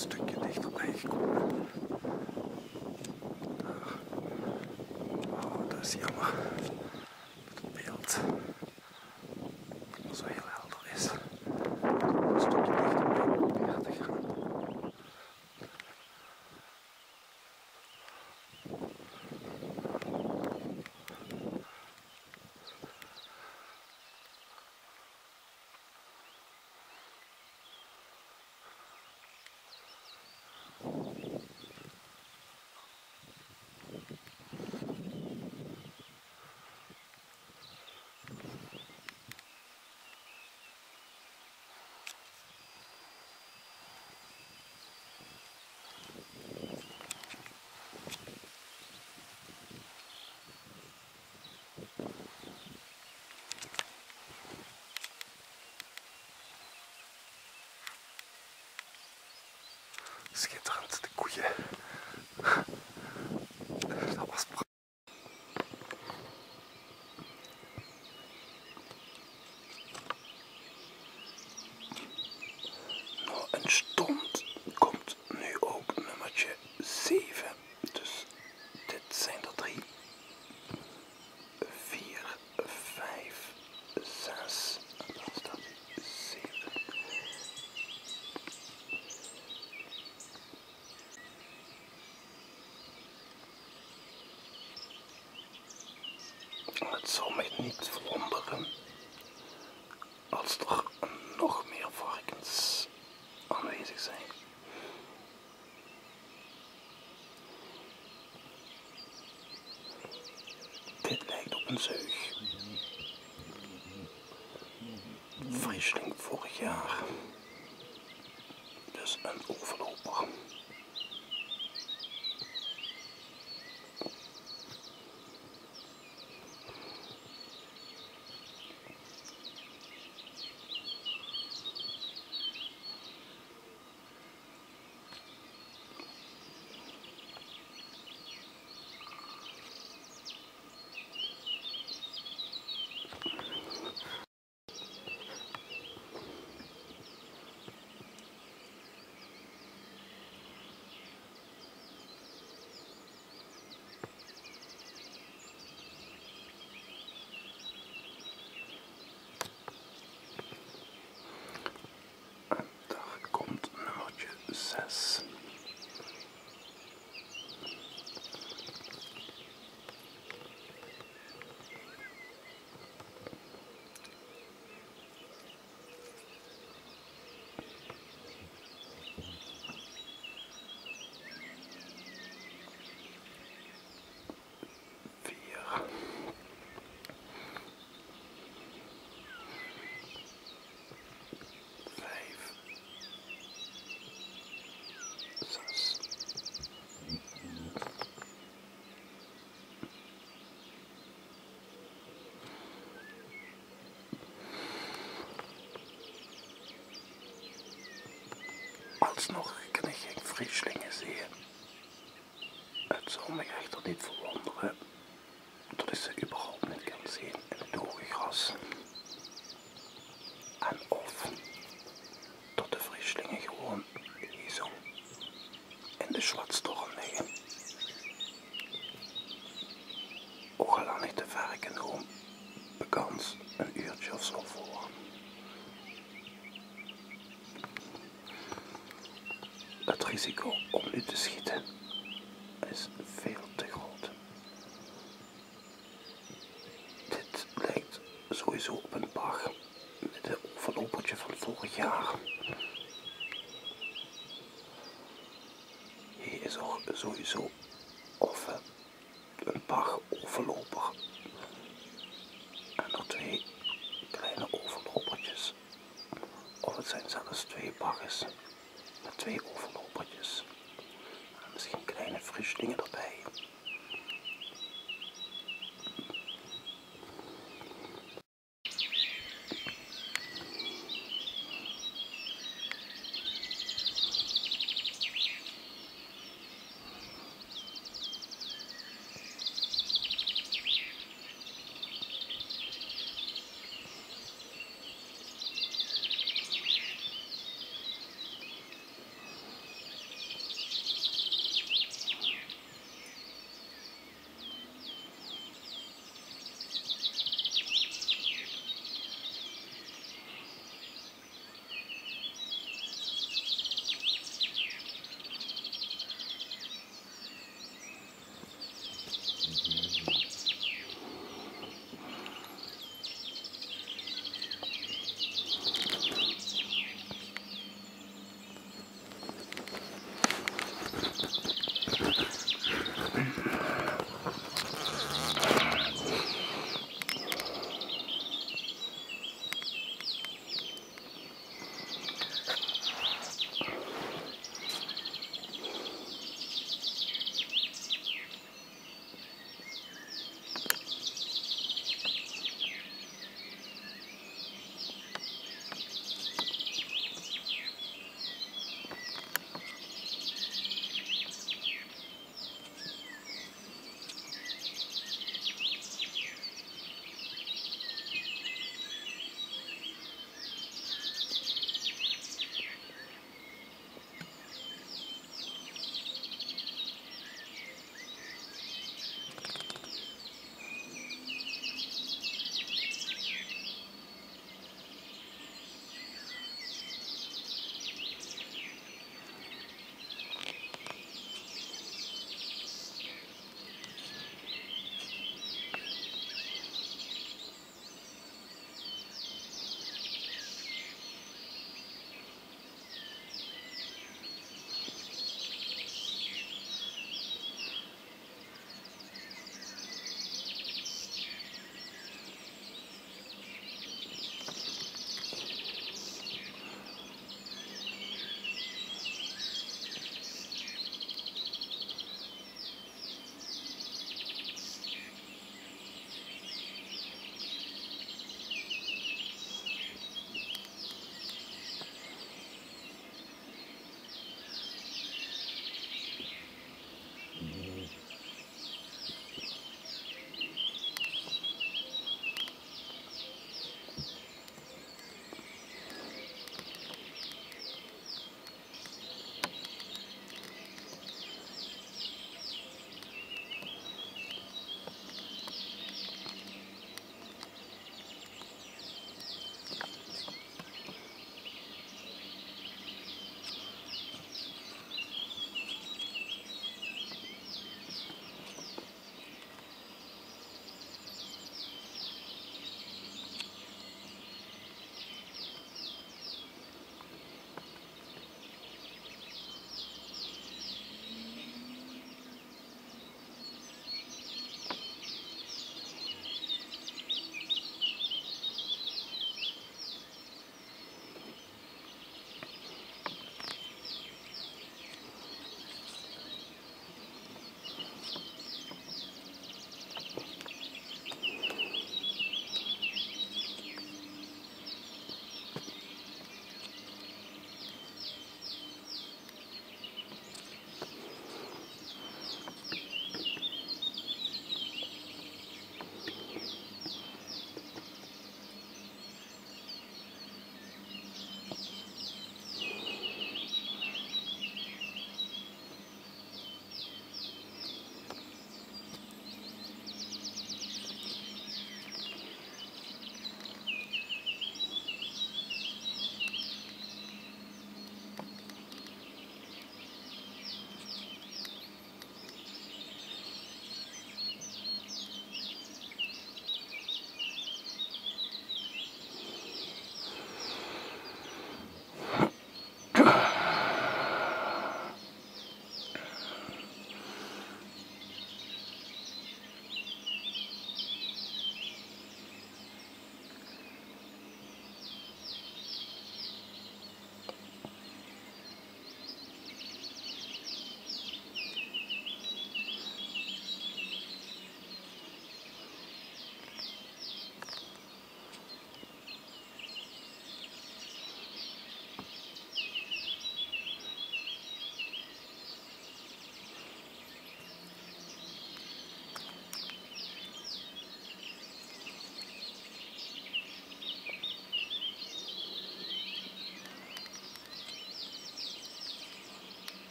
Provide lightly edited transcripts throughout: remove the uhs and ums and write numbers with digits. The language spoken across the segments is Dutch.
stukje dichterbij gekomen. Oh, dat is jammer. Dat het beeld zo heel helder is. Een stukje dichterbij proberen te gaan. Schitterend, de koeien. Dat was prachtig. Nou, een stond komt nu ook nummertje 7. Dus dit zijn er 3, 4, 5, 6. En dan staat 7. Het zal mij niet verwonderen als er nog meer varkens aanwezig zijn. Dit lijkt op een zeug. Friesling vorig jaar. Dus een overloper. En daar komt nummertje 6. Alsnog kan ik geen Frieslingen zien. Het zal me echter niet verwonderen dat ik ze überhaupt niet kan zien in het hoge gras. En of dat de Frieslingen gewoon hier zo in de Schwarztorm liggen. Ook al aan niet te verken gewoon bekans een uurtje of zo voor. Het risico om nu te schieten is veel te groot. Dit lijkt sowieso op een bag met een overlopertje van vorig jaar. Hier is ook sowieso of een bag overloper en nog 2 kleine overlopertjes. Of het zijn zelfs 2 bagges met 2 overlopertjes. En misschien kleine Frieslingen erbij.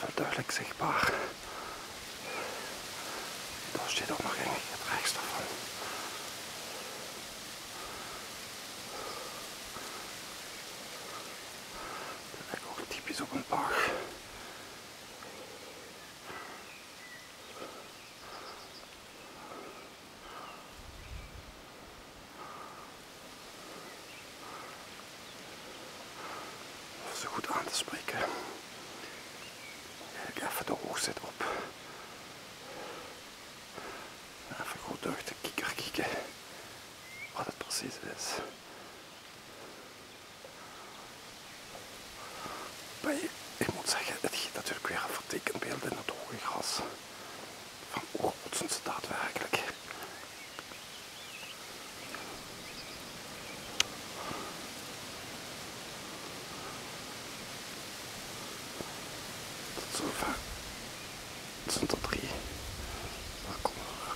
wel duidelijk zichtbaar. Daar zit ook nog eigenlijk het rechts daarvan. Dat lijkt ook typisch op een bag. Of ze goed aan te spreken. Kijk even de hoogzet op. Even goed door de kikker kijken wat het precies is. Maar ik moet zeggen, het geeft natuurlijk weer een vertekend beeld in het hoge gras. Van hoe groot zijn ze daadwerkelijk. Tot zover zijn er 3. Waar komen we?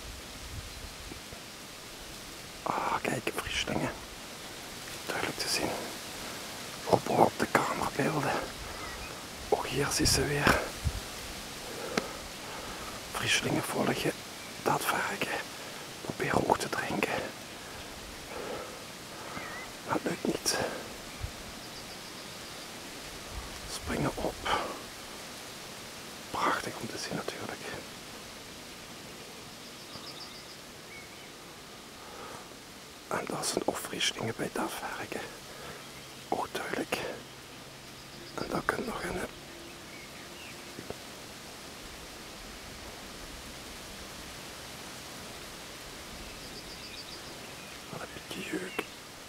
Ah, kijk, vrieslingen. Duidelijk te zien. Op de camerabeelden. Ook hier zie je ze weer. Vrieslingen volgen dat varken. Probeer hoog te drinken. Dat lukt niet. Springen op. Prachtig om te zien natuurlijk. En dat zijn ook vrieslingen bij dat varken. Ook duidelijk. En dat kunt nog een. Wat een beetje jeuk.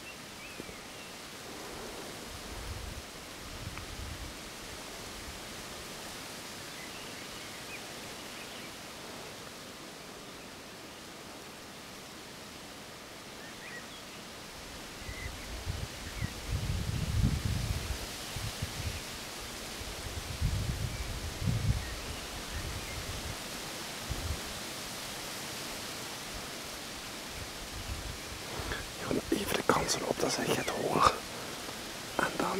Even de kansen op dat ze het horen. En dan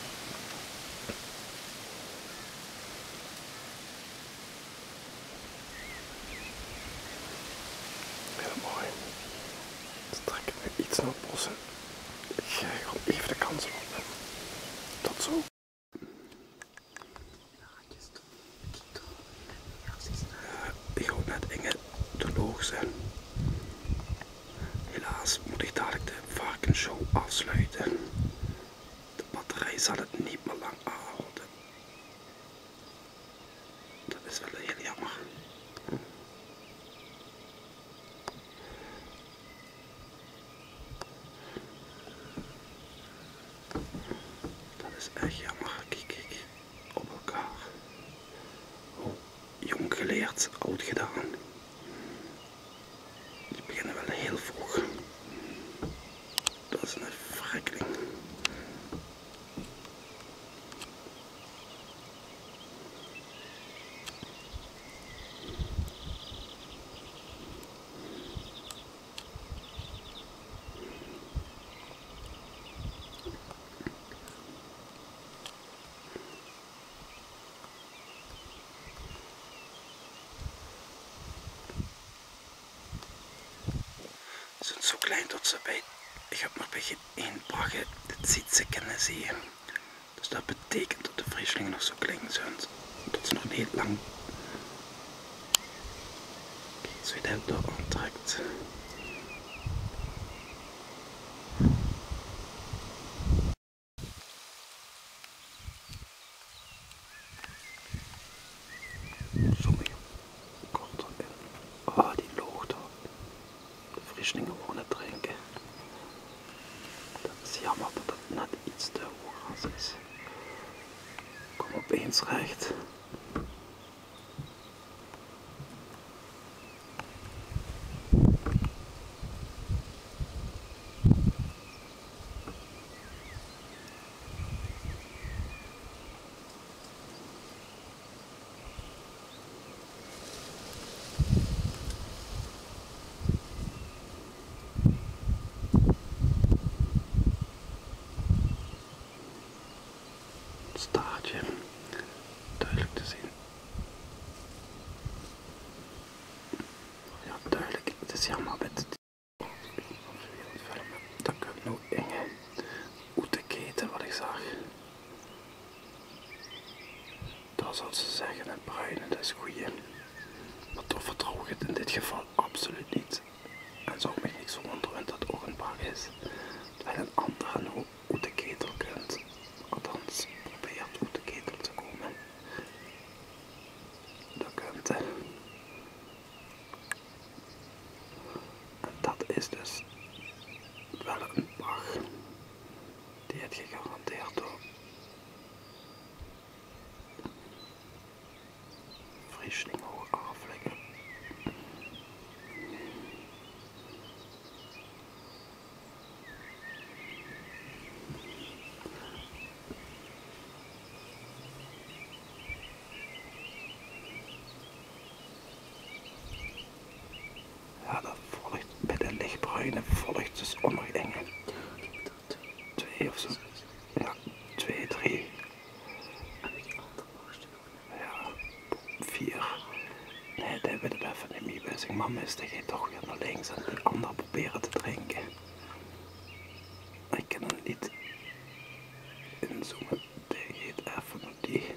heel mooi. Dan trekken we iets naar het bos. Ik ga gewoon even de kansen op. Tot zo. Ik hoor net Inge de loog zijn. Helaas moet ik dadelijk de varkensshow afsluiten. De batterij zal het niet meer lang aanhouden. Dat is wel heel jammer. Dat is echt jammer. Kijk op elkaar. Oh, jong geleerd, oud gedaan. Die beginnen wel heel vroeg. Dat is een verrekkeling. Ze zijn zo klein tot ze bij. Ik heb nog bij geen één bragge dit ziet ze kunnen zien. Dus dat betekent dat de vrieslingen nog zo klein zijn. Dat ze nog niet lang. Kijk eens wie dat daar aantrekt. Sommige korter in. Ah, die loog daar. De vrieslingen wonen drinken. Dat is jammer dat het net iets te hoog is. Kom opeens recht. Staartje. duidelijk te zien. Ja, duidelijk. Het is helemaal met het filmen. Dan kan ik nog inge uit de keten wat ik zag. Dat zal ze zeggen, het bruine, dat is goeie. Maar toch vertrouw ik het in dit geval absoluut niet. En zou mij niks verwonderen dat het ook een bak is. Terwijl een andere nou uit de ketel kunt. Althans, probeert uit de ketel te komen. Dat kunt hè. En dat is dus wel een bag. Die heb je gegarandeerd door Friesling hoog afleggen. Ja, dat volgt bij de lichtbruine volgt dus onder inge. 2 of zo. Ja, 2, 3. Ja, 4. Nee, dat weet ik even niet meer bij zich. Mama is tegen toch weer naar links en die ander proberen te drinken. Ik kan hem niet inzoomen. Die gaat even op die.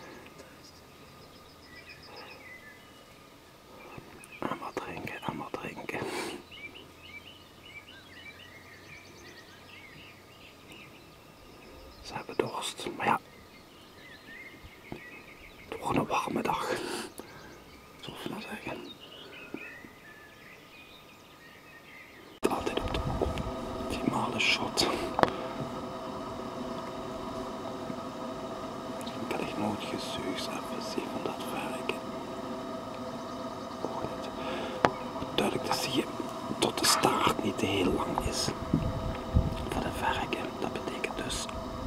En maar drinken, en maar drinken. Ze hebben dorst, maar ja. Het wordt een warme dag. Zullen we maar zeggen. Altijd op de optimale shot. Dan kan ik nooit gezuigd even zien van dat werken. Oh, niet. Duidelijk te zien tot de staart niet heel lang is. Voor de werken, dat betekent dus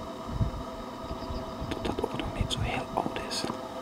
dat dat ook nog niet zo heel oud is.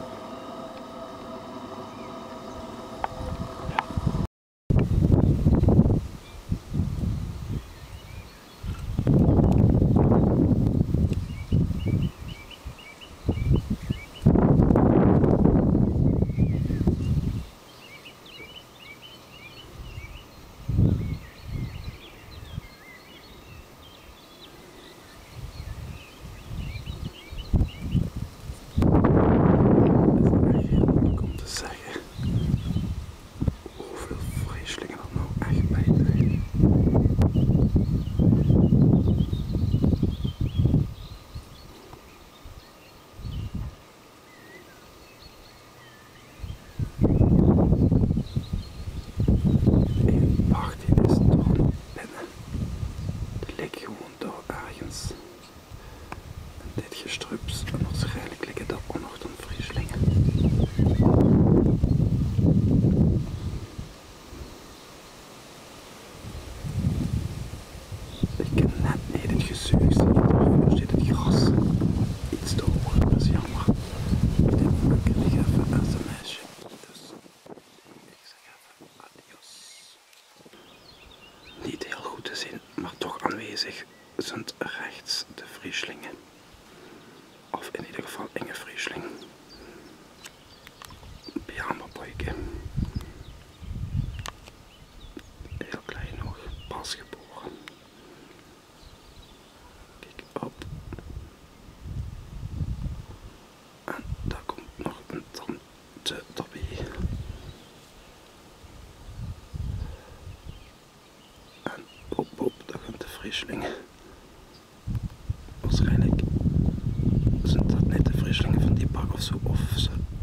Strups en waarschijnlijk liggen daar ook nog dan Frieslingen. Ik kan net niet het gezuig zien, daarvoor zit het gras iets te hoog, dat is jammer. Ik denk dat ik even een sms'je, dus ik zeg even adios. Niet heel goed te zien, maar toch aanwezig zijn rechts de Frieslingen. Of in ieder geval Inge Friesling. Pyjama-boyke. Heel klein nog, pas geboren. Kijk op. En daar komt nog een tante erbij. En op, daar gaan de Frieslingen. Waarschijnlijk zijn dat net de Frieslingen van die bak of zo, of ze